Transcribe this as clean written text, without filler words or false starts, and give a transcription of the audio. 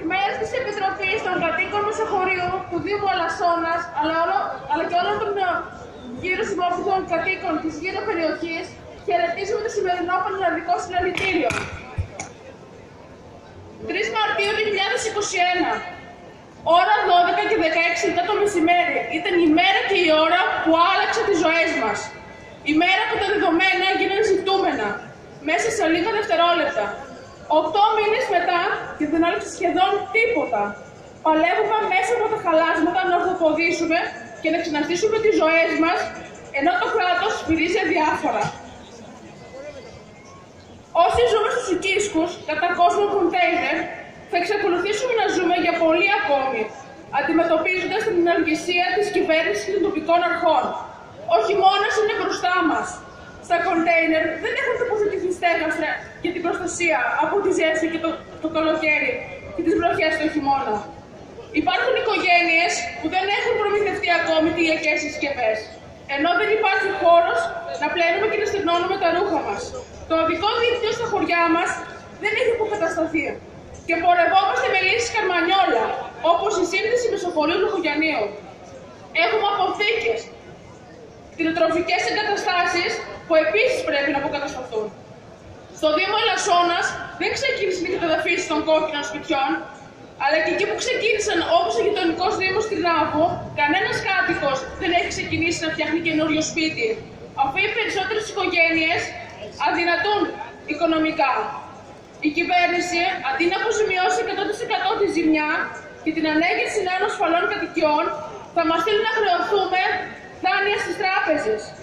μέρες της Επιτροπής των Κατοίκων Μεσοχωρίου του Δήμου Αλασσόνας, αλλά και όλων των γύρω συμμόρφωτων κατοίκων της γύρω περιοχής, χαιρετίζουμε το σημερινό πανελλαδικό συλλαλητήριο. 3 Μαρτίου 2021, ώρα 12 και 16 μετά το μεσημέρι, ήταν η μέρα και η ώρα που άλλαξε τις ζωές μας. Η μέρα που τα δεδομένα έγιναν ζητούμενα, μέσα σε λίγα δευτερόλεπτα. 8 μήνες μετά και δεν άλλαξε σχεδόν τίποτα. Παλεύουμε μέσα από τα χαλάσματα να ορθοποδήσουμε και να ξαναστήσουμε τις ζωές μας, ενώ το κράτος σφυρίζει αδιάφορα. Όσοι ζούμε στους οικίσκους, κατά κόσμο κοντέινερ, θα εξακολουθήσουμε να ζούμε για πολύ ακόμη, αντιμετωπίζοντας την ενεργησία της κυβέρνησης και των τοπικών αρχών. Ο χειμώνας είναι μπροστά μας. Στα κοντέινερ δεν έχουν τοποθετηθεί στέγαστρα για την προστασία από τη ζέστη και το καλοκαίρι και τις βροχές το χειμώνα. Υπάρχουν οικογένειες που δεν έχουν προμηθευτεί ακόμη τηλιακές συσκευές, ενώ δεν υπάρχει χώρος να πλένουμε και να στεγνώνουμε τα ρούχα μας. Το οδικό δίκτυο στα χωριά μας δεν έχει αποκατασταθεί και πορευόμαστε με λύσεις καρμανιόλα, όπως η σύνδεση Μεσοχωρίου Λουχογιαννίου. Έχουμε αποθήκες, κτηνοτροφικές εγκαταστάσεις που επίσης πρέπει να αποκατασταθούν. Στο Δήμο Αλασσόνας δεν ξεκίνησαν οι καταδαφίσεις των κόκκινων σπιτιών, αλλά και εκεί που ξεκίνησαν, όπως ο γειτονικός Δήμος στη Ράβο, κανένας κάτοικος δεν έχει ξεκινήσει να φτιάχνει καινούριο σπίτι, αφού οι περισσότερες οικογένειες αδυνατούν οικονομικά. Η κυβέρνηση, αντί να αποζημιώσει 100% τη ζημιά και την ανέγερση νέων ασφαλών κατοικιών, θα μας στείλει να χρεωθούμε δάνεια στις τράπεζες.